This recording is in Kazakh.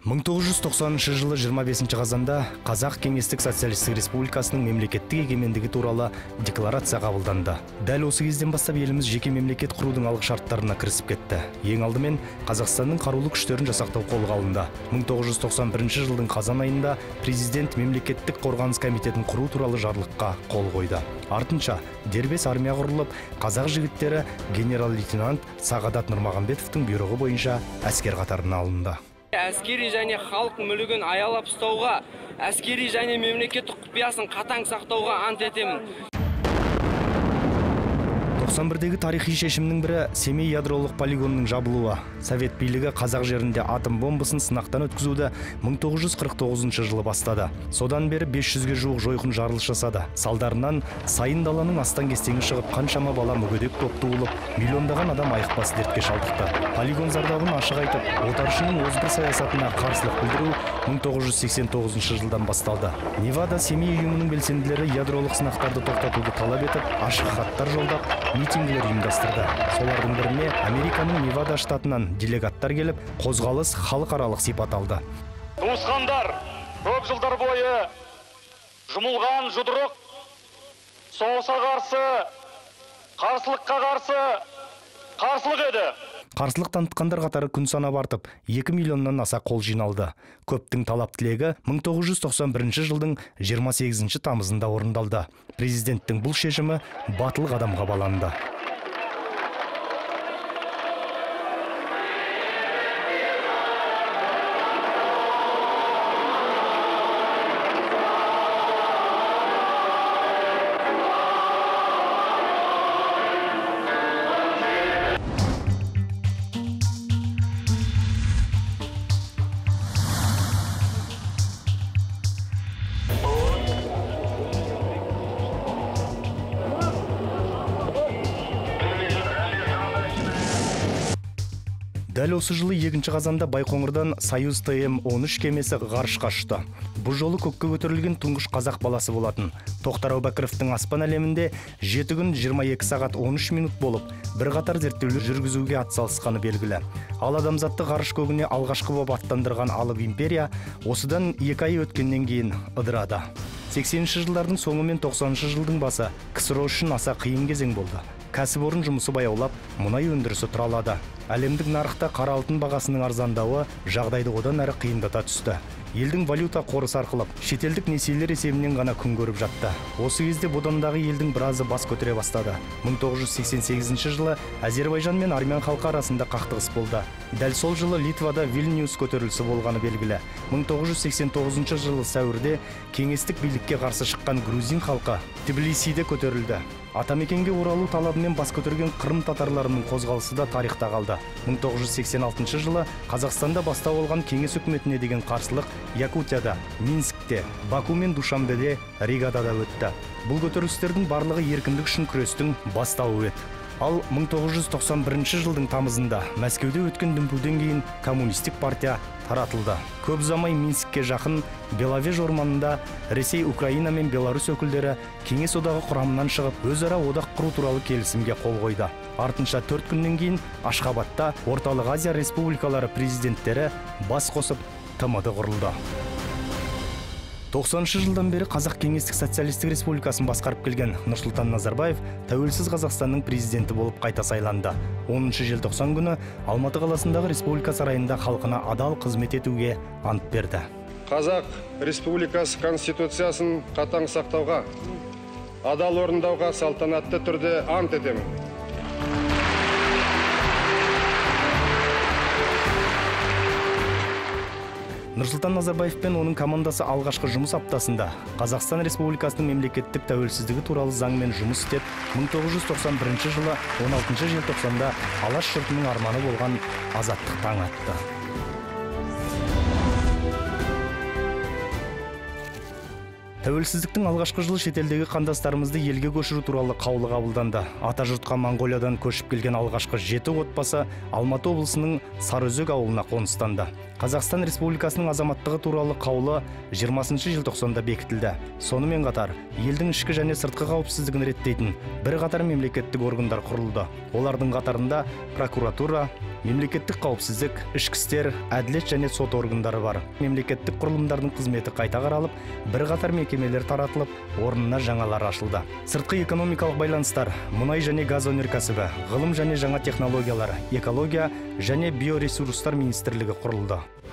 1990 жылы 25 қазанда Қазақ Кеңестік Социалистік Республикасының мемлекеттік егемендігі туралы декларация қабылданды. Дәл осы кезден бастап еліміз жеке мемлекет құрудың алғы шарттарына кірісіп кетті. Ең алдымен Қазақстанның қарулы күштерін жасақтау қолға алынды. 1991 жылдың қазан айында президент мемлекеттік қорғаныс комитетін құру туралы жарлыққа қол қойды. Артынша дербес армия құрылып, қазақ жігіттері генерал-лейтенант Сағадат Нұрмағамбетовтің бұйрығы бойынша әскер қатарына алынды. Әскери және халық мүлігін аялап ұстауға, әскери және мемлекеттік құпиясын қатаң сақтауға ант етемін. 91-дегі тарихи шешімнің бірі Семей ядролық полигонының жабылуы. Совет билігі қазақ жерінде атом бомбасын сынақтан өткізуді 1949 жылы бастады. Содан бері 500-ге жуық жойқын жарылыс жасады. Салдарынан сайын даланың астан-кестеңі шығып, қаншама бала мүгедек боп туылып, миллиондаған адам айықпас дертке шалдықты. Полигон зардабын ашық айтып, отаршының озбыр саясатына қарсылық білдіру 1989 жылдан басталды. Невада Семей ұйымының белсенділері ядролық сынақтарды тоқтатуды талап етіп, ашық хаттар жолдап, митингілер ұйымдастырды. Солардың біріне Американың Невада штатынан делегаттар келіп, қозғалыс халықаралық сипат алды. Туысқандар, көп жылдар бойы жұмылған жұдырық, соғысқа қарсы, қарсылыққа қарсы, қарсылық еді. Қарсылық танытқандар қатары күн санап артып, 2 миллионнан аса қол жиналды. Көптің талап тілегі 1991 жылдың 28 тамызында орындалды. Президенттің бұл шешімі батыл қадамға баланды. Дәл осы жылы 2 қазанда Байқоңырдан Союз ТМ-13 кемесі ғарышқа ұшты. Бұл жолы көкке көтерілген тұңғыш қазақ баласы болатын. Тоқтар Әубәкіровтің аспан әлемінде 7 күн 22 сағат 13 минут болып, бірқатар зерттеулер жүргізуге атсалысқаны белгілі. Ал адамзатты ғарыш көгіне алғашқы боп аттандырған алып империя осыдан 2 ай өткеннен кейін ыдырады. 80-ші жылдардың соңы мен 90-ші жылдың басы КСРО үшін аса қиын кезең болды. Кәсіпорын жұмысы баяулап, мұнай өндірісі тұралады. Әлемдік нарықта қара алтын бағасының арзандауы жағдайды одан әрі қиындата түсті. Елдің валюта қоры сарқылып, шетелдік несиелер есебінен ғана күн көріп жатты. Осы кезде бодандағы елдің біразы бас көтере бастады. 1988 жылы Әзербайжан мен Армян халқы арасында қақтығыс болды. Дәл сол жылы Литвада Вильнюс көтерілісі болғаны белгілі. 1989 жылы сәуірде кеңестік билікке қарсы шыққан грузин халқы Тбилисиде көтерілді. Атамекенге оралу талабымен бас көтерген Қырым татарларының қозғалысы да тарихта қалды. 1986 жылы Қазақстанда бастау алған кеңес үкіметіне деген қарсылық Якутияда, Минскте, Баку мен Душанбеде, Ригада да өтті. Бұл көтерілістердің барлығы еркіндік үшін күрестің бастауы еді. Ал 1991 жылдың тамызында Мәскеуде өткен дүмпуден кейін коммунистік партия таратылды. Көп замай Минскке жақын Беловеж орманында Ресей, Украина мен Беларусь өкілдері кеңес одағы құрамынан шығып, өзара одақ құру туралы келісімге қол қойды. Артынша 4 күннен кейін Ашхабадта Орталық Азия республикалары президенттері бас қосып ТМД құрылды. 90-шы жылдан бері Қазақ Кеңестік Социалистік Республикасын басқарып келген Нұрсұлтан Назарбаев тәуелсіз Қазақстанның президенті болып қайта сайланды. 10 желтоқсан күні Алматы қаласындағы республика сарайында халқына адал қызмет етуге ант берді. Қазақ Республикасы Конституциясын қатаң сақтауға, адал орындауға салтанатты түрде ант етемін. Нұрсұлтан Назарбаев пен оның командасы алғашқы жұмыс аптасында Қазақстан Республикасының мемлекеттік тәуелсіздігі туралы заңмен жұмыс істеп, 1991 жылы 16 желтоқсанда алаш жұртының арманы болған азаттық таң атты. Тәуелсіздіктің алғашқы жылы шетелдегі қандастарымызды елге көшіру туралы қаулы қабылданды. Атажұртқа Монғолиядан көшіп келген алғашқы 7 отбасы Алматы облысының Сарыөзек ауылына қоныстанды. Қазақстан Республикасының азаматтығы туралы қаулы 20 желтоқсанда бекітілді. Сонымен қатар, елдің ішкі және сыртқы қауіпсіздігін реттейтін бір қатар мемлекеттік органдар құрылды. Олардың қатарында прокуратура, мемлекеттік қауіпсіздік, ішкі істер, әділет және сот органдары бар. Мемлекеттік құрылымдардың қызметі қайта қаралып, бір қатар мекемелер таратылып, орнына жаңалар ашылды. Сыртқы экономикалық байланыстар, мұнай және газ өнеркәсібі, ғылым және жаңа технологиялар, экология және биоресурстар министрлігі құрылды.